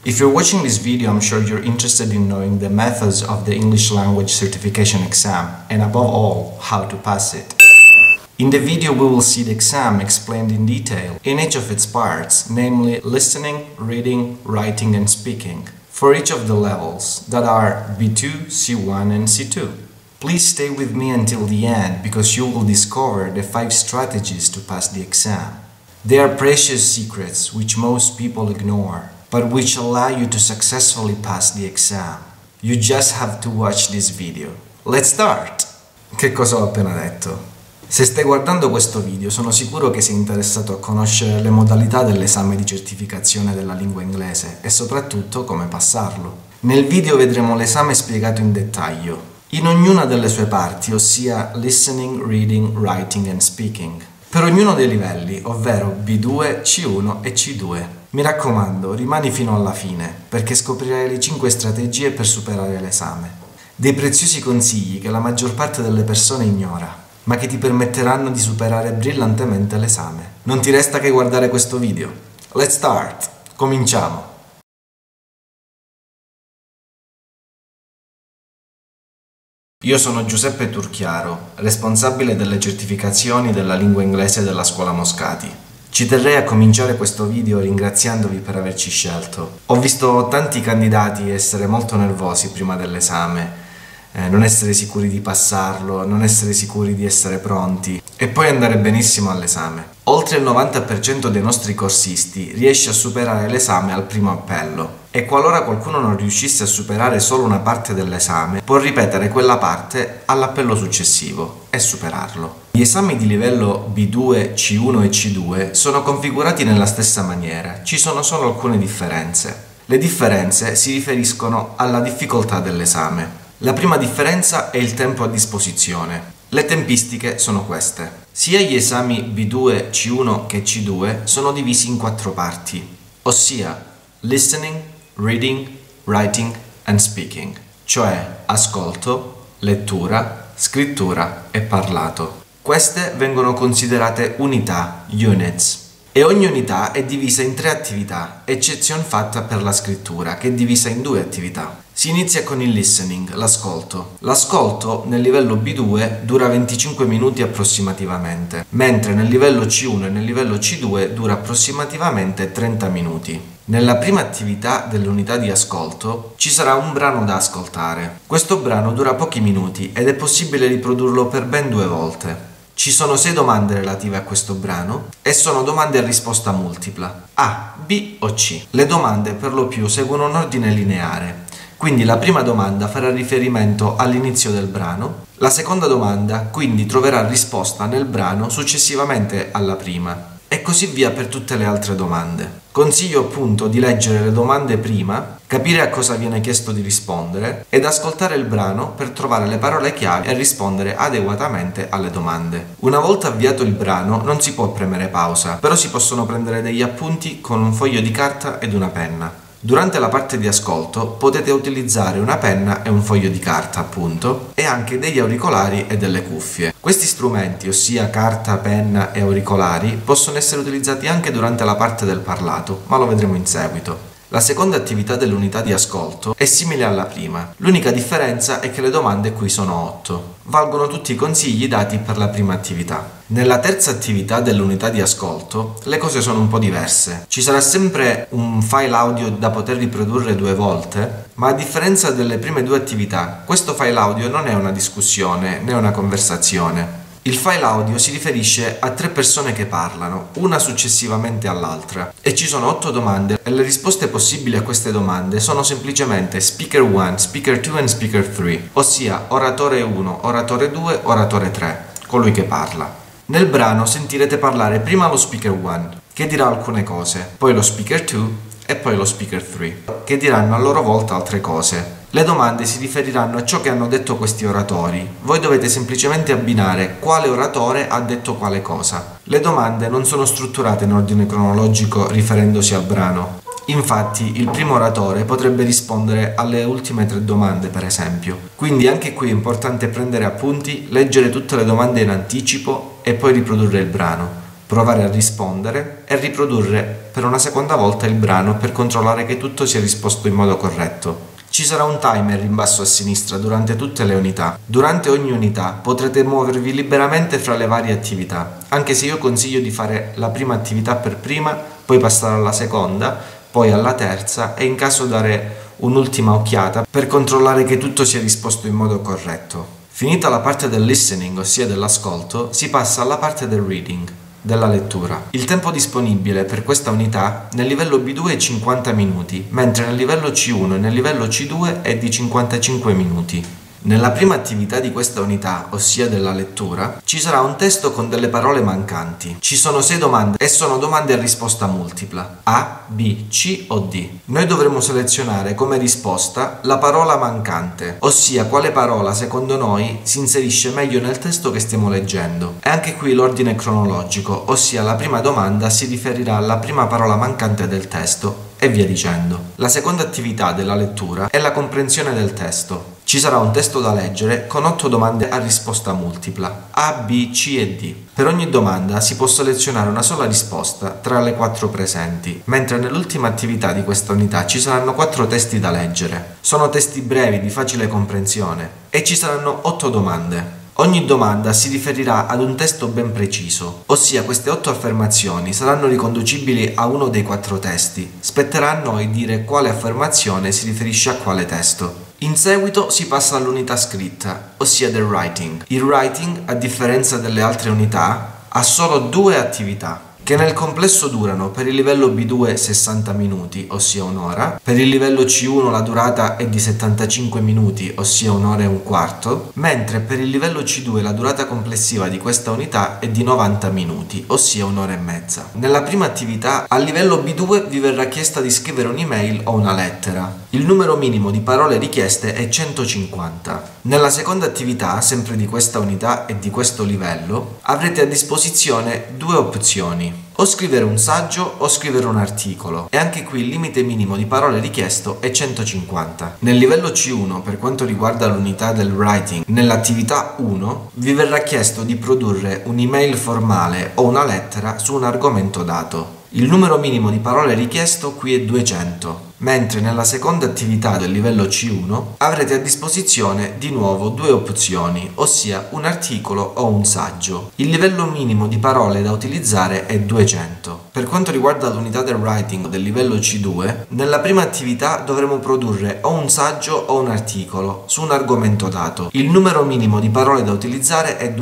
If you're watching this video, I'm sure you're interested in knowing the methods of the English language certification exam and above all, how to pass it. In the video we will see the exam explained in detail in each of its parts, namely listening, reading, writing and speaking, for each of the levels that are B2, C1 and C2. Please stay with me until the end because you will discover the 5 strategies to pass the exam. They are precious secrets which most people ignore, but which allow you to successfully pass the exam. You just have to watch this video. Let's start! Che cosa ho appena detto? Se stai guardando questo video sono sicuro che sei interessato a conoscere le modalità dell'esame di certificazione della lingua inglese e soprattutto come passarlo. Nel video vedremo l'esame spiegato in dettaglio, in ognuna delle sue parti, ossia listening, reading, writing and speaking, per ognuno dei livelli, ovvero B2, C1 e C2. Mi raccomando, rimani fino alla fine, perché scoprirai le 5 strategie per superare l'esame. Dei preziosi consigli che la maggior parte delle persone ignora, ma che ti permetteranno di superare brillantemente l'esame. Non ti resta che guardare questo video. Let's start! Cominciamo! Io sono Giuseppe Turchiaro, responsabile delle certificazioni della lingua inglese della Scuola Moscati. Ci terrei a cominciare questo video ringraziandovi per averci scelto. Ho visto tanti candidati essere molto nervosi prima dell'esame, non essere sicuri di passarlo, non essere sicuri di essere pronti e poi andare benissimo all'esame. Oltre il 90% dei nostri corsisti riesce a superare l'esame al primo appello e qualora qualcuno non riuscisse a superare solo una parte dell'esame, può ripetere quella parte all'appello successivo e superarlo. Gli esami di livello B2, C1 e C2 sono configurati nella stessa maniera, ci sono solo alcune differenze. Le differenze si riferiscono alla difficoltà dell'esame. La prima differenza è il tempo a disposizione. Le tempistiche sono queste. Sia gli esami B2, C1 che C2 sono divisi in 4 parti, ossia listening, reading, writing and speaking, cioè ascolto, lettura, scrittura e parlato. Queste vengono considerate unità, units, e ogni unità è divisa in 3 attività, eccezion fatta per la scrittura, che è divisa in 2 attività. Si inizia con il listening, l'ascolto. L'ascolto nel livello B2 dura 25 minuti approssimativamente, mentre nel livello C1 e nel livello C2 dura approssimativamente 30 minuti. Nella prima attività dell'unità di ascolto ci sarà un brano da ascoltare. Questo brano dura pochi minuti ed è possibile riprodurlo per ben 2 volte. Ci sono 6 domande relative a questo brano e sono domande a risposta multipla, A, B o C. Le domande per lo più seguono un ordine lineare. Quindi la prima domanda farà riferimento all'inizio del brano, la seconda domanda quindi troverà risposta nel brano successivamente alla prima e così via per tutte le altre domande. Consiglio appunto di leggere le domande prima, capire a cosa viene chiesto di rispondere ed ascoltare il brano per trovare le parole chiave e rispondere adeguatamente alle domande. Una volta avviato il brano non si può premere pausa, però si possono prendere degli appunti con un foglio di carta ed una penna. Durante la parte di ascolto potete utilizzare una penna e un foglio di carta, appunto, e anche degli auricolari e delle cuffie. Questi strumenti, ossia carta, penna e auricolari, possono essere utilizzati anche durante la parte del parlato, ma lo vedremo in seguito. La seconda attività dell'unità di ascolto è simile alla prima, l'unica differenza è che le domande qui sono 8. Valgono tutti i consigli dati per la prima attività. Nella terza attività dell'unità di ascolto le cose sono un po' diverse. Ci sarà sempre un file audio da poter riprodurre 2 volte, ma a differenza delle prime 2 attività, questo file audio non è una discussione né una conversazione. Il file audio si riferisce a 3 persone che parlano, una successivamente all'altra, e ci sono 8 domande e le risposte possibili a queste domande sono semplicemente speaker 1, speaker 2 e speaker 3, ossia oratore 1, oratore 2, oratore 3, colui che parla. Nel brano sentirete parlare prima lo speaker 1, che dirà alcune cose, poi lo speaker 2 e poi lo speaker 3, che diranno a loro volta altre cose. Le domande si riferiranno a ciò che hanno detto questi oratori. Voi dovete semplicemente abbinare quale oratore ha detto quale cosa. Le domande non sono strutturate in ordine cronologico riferendosi al brano. Infatti, il primo oratore potrebbe rispondere alle ultime 3 domande, per esempio. Quindi anche qui è importante prendere appunti, leggere tutte le domande in anticipo e poi riprodurre il brano. provare a rispondere e riprodurre per una seconda volta il brano per controllare che tutto sia risposto in modo corretto. Ci sarà un timer in basso a sinistra durante tutte le unità. Durante ogni unità potrete muovervi liberamente fra le varie attività, anche se io consiglio di fare la prima attività per prima, poi passare alla seconda, poi alla terza e in caso dare un'ultima occhiata per controllare che tutto sia risposto in modo corretto. Finita la parte del listening, ossia dell'ascolto, si passa alla parte del reading, della lettura. Il tempo disponibile per questa unità nel livello B2 è 50 minuti, mentre nel livello C1 e nel livello C2 è di 55 minuti. Nella prima attività di questa unità, ossia della lettura, ci sarà un testo con delle parole mancanti. Ci sono 6 domande e sono domande a risposta multipla, A, B, C o D. Noi dovremo selezionare come risposta la parola mancante, ossia quale parola secondo noi si inserisce meglio nel testo che stiamo leggendo. E anche qui l'ordine è cronologico, ossia la prima domanda si riferirà alla prima parola mancante del testo e via dicendo. La seconda attività della lettura è la comprensione del testo. Ci sarà un testo da leggere con 8 domande a risposta multipla, A, B, C e D. Per ogni domanda si può selezionare una sola risposta tra le 4 presenti, mentre nell'ultima attività di questa unità ci saranno 4 testi da leggere. Sono testi brevi, di facile comprensione, e ci saranno 8 domande. Ogni domanda si riferirà ad un testo ben preciso, ossia queste 8 affermazioni saranno riconducibili a uno dei 4 testi. Spetterà a noi dire quale affermazione si riferisce a quale testo. In seguito si passa all'unità scritta, ossia del writing. Il writing, a differenza delle altre unità, ha solo 2 attività, che nel complesso durano per il livello B2 60 minuti, ossia un'ora, per il livello C1 la durata è di 75 minuti, ossia un'ora e un quarto, mentre per il livello C2 la durata complessiva di questa unità è di 90 minuti, ossia un'ora e mezza. Nella prima attività, a livello B2 vi verrà chiesta di scrivere un'email o una lettera. Il numero minimo di parole richieste è 150. Nella seconda attività, sempre di questa unità e di questo livello, avrete a disposizione 2 opzioni: o scrivere un saggio o scrivere un articolo, e anche qui il limite minimo di parole richiesto è 150. Nel livello C1, per quanto riguarda l'unità del writing, nell'attività 1 vi verrà chiesto di produrre un'email formale o una lettera su un argomento dato. Il numero minimo di parole richiesto qui è 200, mentre nella seconda attività del livello C1 avrete a disposizione di nuovo 2 opzioni, ossia un articolo o un saggio. Il livello minimo di parole da utilizzare è 200. Per quanto riguarda l'unità del writing del livello C2, nella prima attività dovremo produrre o un saggio o un articolo su un argomento dato. Il numero minimo di parole da utilizzare è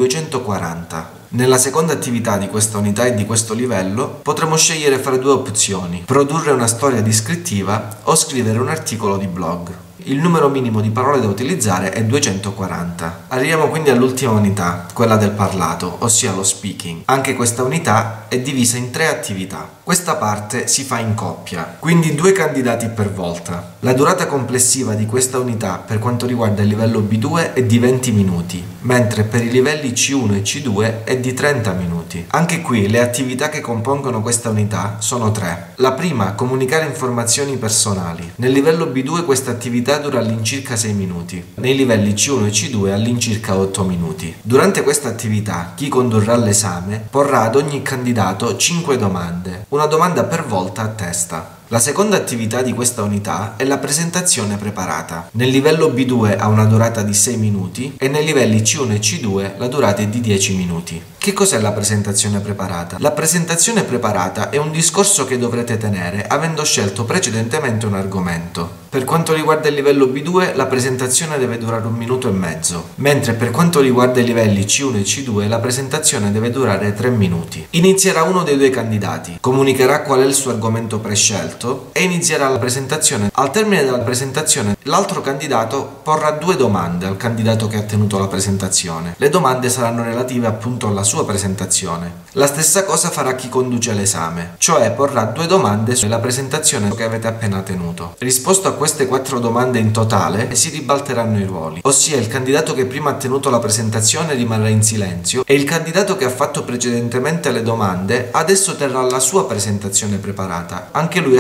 240. Nella seconda attività di questa unità e di questo livello potremo scegliere fra 2 opzioni: produrre una storia descrittiva o scrivere un articolo di blog. Il numero minimo di parole da utilizzare è 240. Arriviamo quindi all'ultima unità, quella del parlato, ossia lo speaking. Anche questa unità è divisa in 3 attività. Questa parte si fa in coppia, quindi 2 candidati per volta. La durata complessiva di questa unità per quanto riguarda il livello B2 è di 20 minuti, mentre per i livelli C1 e C2 è di 30 minuti. Anche qui le attività che compongono questa unità sono 3. La prima, comunicare informazioni personali. Nel livello B2 questa attività dura all'incirca 6 minuti, nei livelli C1 e C2 all'incirca 8 minuti. Durante questa attività chi condurrà l'esame porrà ad ogni candidato 5 domande, una domanda per volta a testa. La seconda attività di questa unità è la presentazione preparata. Nel livello B2 ha una durata di 6 minuti e nei livelli C1 e C2 la durata è di 10 minuti. Che cos'è la presentazione preparata? La presentazione preparata è un discorso che dovrete tenere avendo scelto precedentemente un argomento. Per quanto riguarda il livello B2 la presentazione deve durare 1 minuto e mezzo, mentre per quanto riguarda i livelli C1 e C2 la presentazione deve durare 3 minuti. Inizierà uno dei 2 candidati, comunicherà qual è il suo argomento prescelto e inizierà la presentazione. Al termine della presentazione l'altro candidato porrà 2 domande al candidato che ha tenuto la presentazione. Le domande saranno relative appunto alla sua presentazione. La stessa cosa farà chi conduce l'esame, cioè porrà 2 domande sulla presentazione che avete appena tenuto. Risposto a queste 4 domande in totale si ribalteranno i ruoli, ossia il candidato che prima ha tenuto la presentazione rimarrà in silenzio e il candidato che ha fatto precedentemente le domande adesso terrà la sua presentazione preparata, anche lui a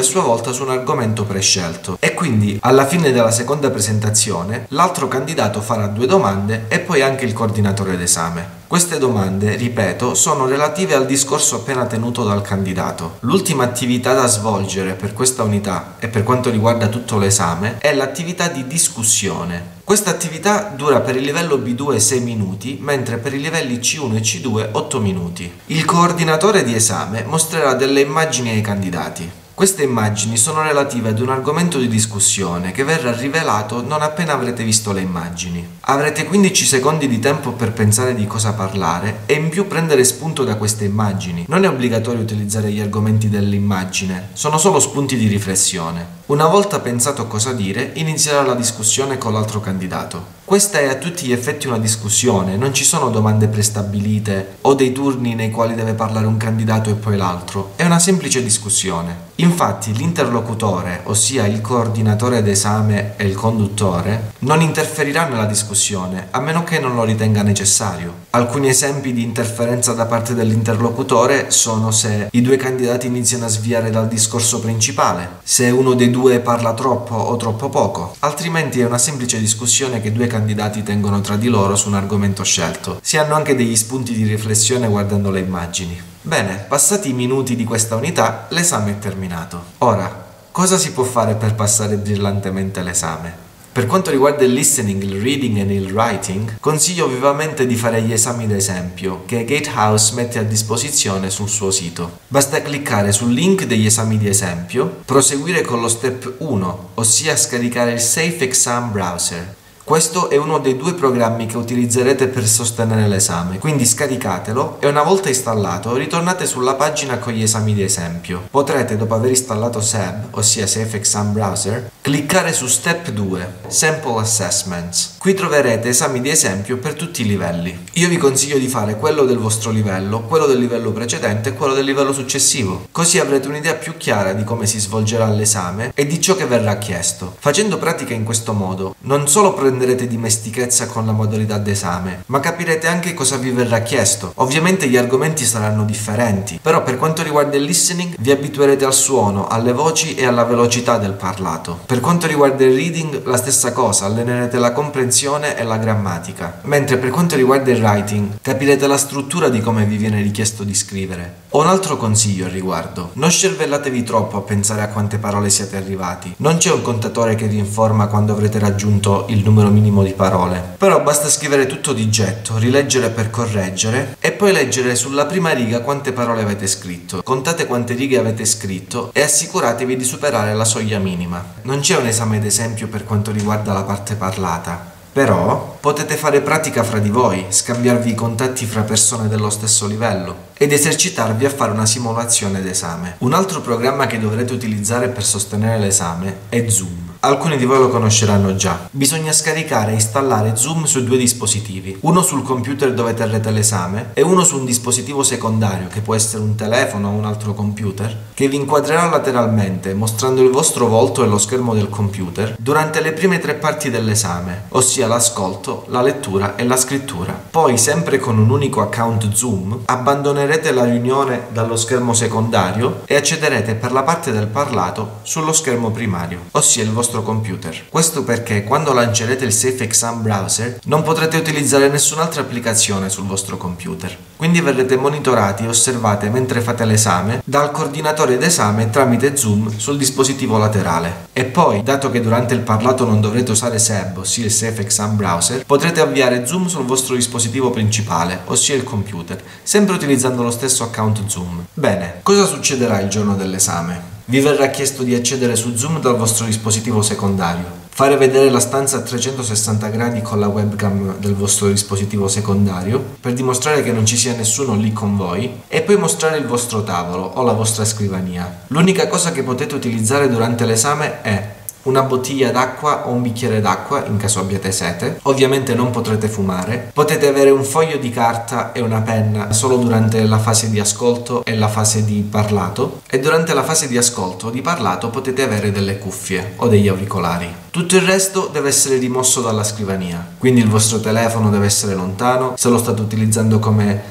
sua volta su un argomento prescelto e quindi alla fine della seconda presentazione l'altro candidato farà 2 domande e poi anche il coordinatore d'esame. Queste domande, ripeto, sono relative al discorso appena tenuto dal candidato. L'ultima attività da svolgere per questa unità e per quanto riguarda tutto l'esame è l'attività di discussione. Questa attività dura per il livello B2 6 minuti, mentre per i livelli C1 e C2 8 minuti. Il coordinatore di esame mostrerà delle immagini ai candidati. Queste immagini sono relative ad un argomento di discussione che verrà rivelato non appena avrete visto le immagini. Avrete 15 secondi di tempo per pensare di cosa parlare e in più prendere spunto da queste immagini. Non è obbligatorio utilizzare gli argomenti dell'immagine, sono solo spunti di riflessione. Una volta pensato cosa dire, inizierà la discussione con l'altro candidato. Questa è a tutti gli effetti una discussione, non ci sono domande prestabilite o dei turni nei quali deve parlare un candidato e poi l'altro, è una semplice discussione. Infatti l'interlocutore, ossia il coordinatore d'esame e il conduttore, non interferirà nella discussione, a meno che non lo ritenga necessario. Alcuni esempi di interferenza da parte dell'interlocutore sono se i 2 candidati iniziano a sviare dal discorso principale, se uno dei 2 parla troppo o troppo poco, altrimenti è una semplice discussione che 2 candidati tengono tra di loro su un argomento scelto. Si hanno anche degli spunti di riflessione guardando le immagini. Bene, passati i minuti di questa unità, l'esame è terminato. Ora, cosa si può fare per passare brillantemente l'esame? Per quanto riguarda il listening, il reading e il writing, consiglio vivamente di fare gli esami d'esempio che Gatehouse mette a disposizione sul suo sito. Basta cliccare sul link degli esami di esempio, proseguire con lo step 1, ossia scaricare il Safe Exam Browser. Questo è uno dei 2 programmi che utilizzerete per sostenere l'esame, quindi scaricatelo e una volta installato ritornate sulla pagina con gli esami di esempio. Potrete, dopo aver installato SEB, ossia Safe Exam Browser, cliccare su Step 2, Sample Assessments. Qui troverete esami di esempio per tutti i livelli. Io vi consiglio di fare quello del vostro livello, quello del livello precedente e quello del livello successivo, così avrete un'idea più chiara di come si svolgerà l'esame e di ciò che verrà chiesto. Facendo pratica in questo modo, non solo prenderete dimestichezza con la modalità d'esame, ma capirete anche cosa vi verrà chiesto. Ovviamente gli argomenti saranno differenti, però per quanto riguarda il listening vi abituerete al suono, alle voci e alla velocità del parlato. Per quanto riguarda il reading, la stessa cosa, allenerete la comprensione e la grammatica. Mentre per quanto riguarda il writing, capirete la struttura di come vi viene richiesto di scrivere. Ho un altro consiglio al riguardo: non scervellatevi troppo a pensare a quante parole siete arrivati. Non c'è un contatore che vi informa quando avrete raggiunto il numero minimo di parole, però basta scrivere tutto di getto, rileggere per correggere e poi leggere sulla prima riga quante parole avete scritto. Contate quante righe avete scritto e assicuratevi di superare la soglia minima. Non c'è un esame d'esempio per quanto riguarda la parte parlata, però potete fare pratica fra di voi, scambiarvi i contatti fra persone dello stesso livello ed esercitarvi a fare una simulazione d'esame. Un altro programma che dovrete utilizzare per sostenere l'esame è Zoom. Alcuni di voi lo conosceranno già. Bisogna scaricare e installare Zoom su 2 dispositivi, uno sul computer dove terrete l'esame e uno su un dispositivo secondario che può essere un telefono o un altro computer, che vi inquadrerà lateralmente mostrando il vostro volto e lo schermo del computer durante le prime 3 parti dell'esame, ossia l'ascolto, la lettura e la scrittura. Poi, sempre con un unico account Zoom, abbandonerete la riunione dallo schermo secondario e accederete per la parte del parlato sullo schermo primario, ossia il vostro computer. Questo perché quando lancerete il Safe Exam Browser non potrete utilizzare nessun'altra applicazione sul vostro computer. Quindi verrete monitorati e osservate mentre fate l'esame dal coordinatore d'esame tramite Zoom sul dispositivo laterale. E poi, dato che durante il parlato non dovrete usare SEB, ossia il Safe Exam Browser, potrete avviare Zoom sul vostro dispositivo principale, ossia il computer, sempre utilizzando lo stesso account Zoom. Bene, cosa succederà il giorno dell'esame? Vi verrà chiesto di accedere su Zoom dal vostro dispositivo secondario, fare vedere la stanza a 360 gradi con la webcam del vostro dispositivo secondario per dimostrare che non ci sia nessuno lì con voi e poi mostrare il vostro tavolo o la vostra scrivania. L'unica cosa che potete utilizzare durante l'esame è una bottiglia d'acqua o un bicchiere d'acqua in caso abbiate sete. Ovviamente non potrete fumare. Potete avere un foglio di carta e una penna solo durante la fase di ascolto e la fase di parlato, e durante la fase di ascolto o di parlato potete avere delle cuffie o degli auricolari. Tutto il resto deve essere rimosso dalla scrivania, quindi il vostro telefono deve essere lontano. Se lo state utilizzando come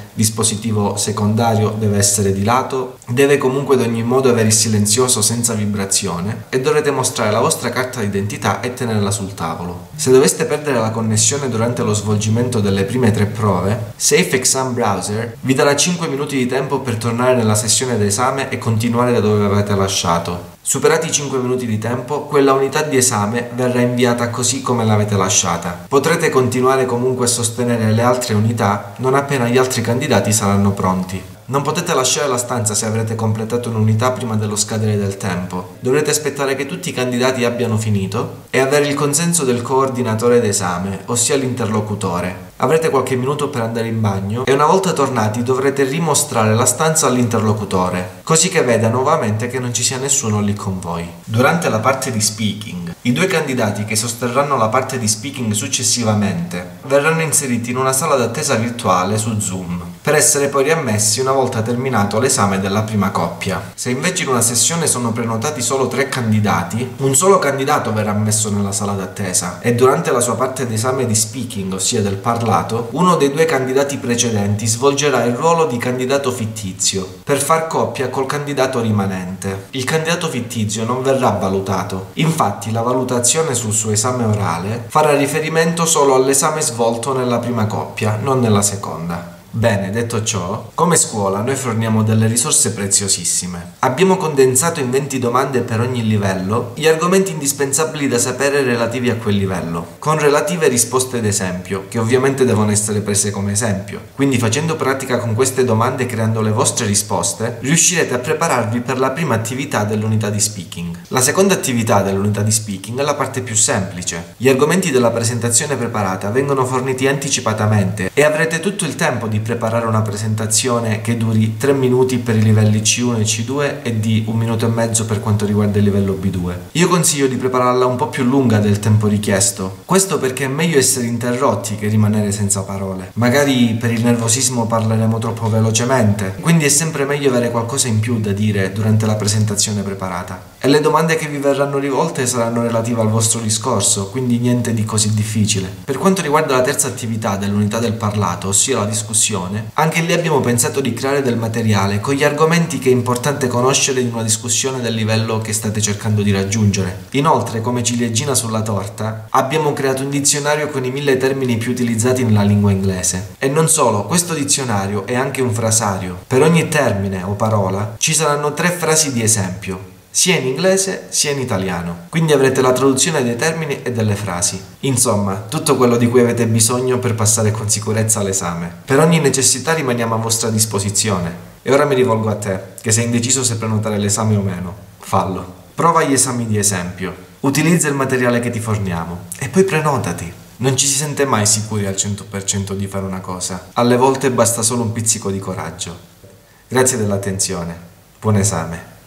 dispositivo secondario deve essere di lato, deve comunque ad ogni modo avere il silenzioso senza vibrazione e dovrete mostrare la vostra carta d'identità e tenerla sul tavolo. Se doveste perdere la connessione durante lo svolgimento delle prime 3 prove, Safe Exam Browser vi darà 5 minuti di tempo per tornare nella sessione d'esame e continuare da dove avete lasciato. Superati i 5 minuti di tempo, quella unità di esame verrà inviata così come l'avete lasciata. Potrete continuare comunque a sostenere le altre unità non appena gli altri candidati saranno pronti. Non potete lasciare la stanza se avrete completato un'unità prima dello scadere del tempo. Dovrete aspettare che tutti i candidati abbiano finito e avere il consenso del coordinatore d'esame, ossia l'interlocutore. Avrete qualche minuto per andare in bagno e una volta tornati dovrete rimostrare la stanza all'interlocutore, così che veda nuovamente che non ci sia nessuno lì con voi. Durante la parte di speaking, i 2 candidati che sosterranno la parte di speaking successivamente verranno inseriti in una sala d'attesa virtuale su Zoom, per essere poi riammessi una volta terminato l'esame della prima coppia. Se invece in una sessione sono prenotati solo 3 candidati, un solo candidato verrà messo nella sala d'attesa e durante la sua parte d'esame di speaking, ossia del parlato, uno dei 2 candidati precedenti svolgerà il ruolo di candidato fittizio per far coppia col candidato rimanente. Il candidato fittizio non verrà valutato, infatti la valutazione sul suo esame orale farà riferimento solo all'esame svolto nella prima coppia, non nella seconda. Bene, detto ciò, come scuola noi forniamo delle risorse preziosissime. Abbiamo condensato in 20 domande per ogni livello gli argomenti indispensabili da sapere relativi a quel livello, con relative risposte d'esempio, che ovviamente devono essere prese come esempio. Quindi facendo pratica con queste domande e creando le vostre risposte, riuscirete a prepararvi per la prima attività dell'unità di speaking. La seconda attività dell'unità di speaking è la parte più semplice. Gli argomenti della presentazione preparata vengono forniti anticipatamente e avrete tutto il tempo di preparare una presentazione che duri 3 minuti per i livelli C1 e C2 e di 1 minuto e mezzo per quanto riguarda il livello B2. Io consiglio di prepararla un po' più lunga del tempo richiesto, questo perché è meglio essere interrotti che rimanere senza parole. Magari per il nervosismo parleremo troppo velocemente, quindi è sempre meglio avere qualcosa in più da dire durante la presentazione preparata. E le domande che vi verranno rivolte saranno relative al vostro discorso, quindi niente di così difficile. Per quanto riguarda la terza attività dell'unità del parlato, ossia la discussione, anche lì abbiamo pensato di creare del materiale con gli argomenti che è importante conoscere in una discussione del livello che state cercando di raggiungere. Inoltre, come ciliegina sulla torta, abbiamo creato un dizionario con i 1000 termini più utilizzati nella lingua inglese. E non solo, questo dizionario è anche un frasario. Per ogni termine o parola ci saranno 3 frasi di esempio, sia in inglese sia in italiano, quindi avrete la traduzione dei termini e delle frasi. Insomma, tutto quello di cui avete bisogno per passare con sicurezza l'esame. Per ogni necessità rimaniamo a vostra disposizione. E ora mi rivolgo a te, che sei indeciso se prenotare l'esame o meno. Fallo. Prova gli esami di esempio. Utilizza il materiale che ti forniamo e poi prenotati. Non ci si sente mai sicuri al 100% di fare una cosa. Alle volte basta solo un pizzico di coraggio. Grazie dell'attenzione. Buon esame.